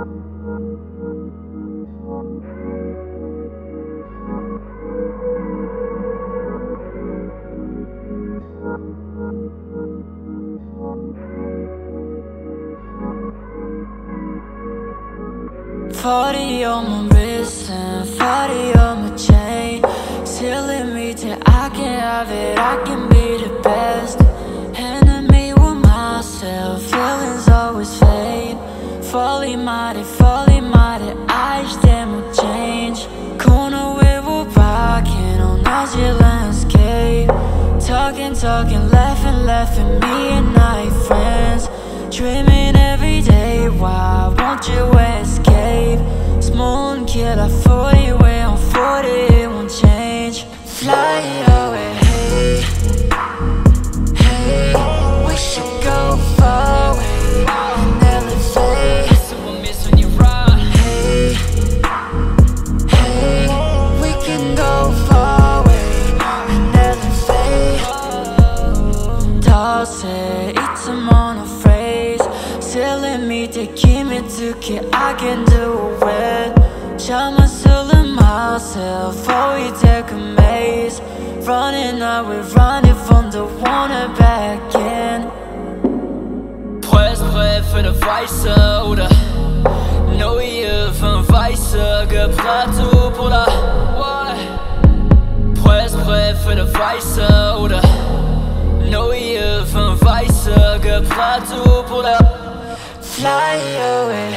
40 on my wrist and 40 on my chain, telling me that I can have it, I can be the best. Enemy with myself, feelings always fade. Falling mighty, I stand my change. Corner where we're rocking on our landscape. Talking, laughing, me and I friends. Dreaming every day, why won't you escape? Small killer 40, way on 40, it won't change. Fly away, hey, hey, we should go far away and elevate. That's what I miss when you ride. Hey, hey, we can go far away and elevate. Toss it, it's a monophase, telling me to keep me took I can do it. Shot myself and myself, oh we take a maze. Running out, we're running from the water back in. Press für det weiße oder neue von weiße gebraten Bruder. Press für det weiße oder neue von weiße gebraten Bruder. Fly away,